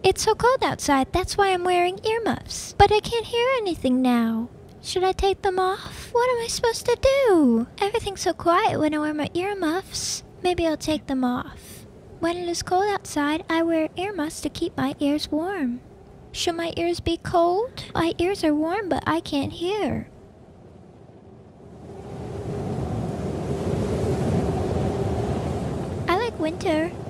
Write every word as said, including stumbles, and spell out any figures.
It's so cold outside, that's why I'm wearing earmuffs. But I can't hear anything now. Should I take them off? What am I supposed to do? Everything's so quiet when I wear my earmuffs. Maybe I'll take them off. When it is cold outside, I wear earmuffs to keep my ears warm. Should my ears be cold? My ears are warm, but I can't hear. I like winter.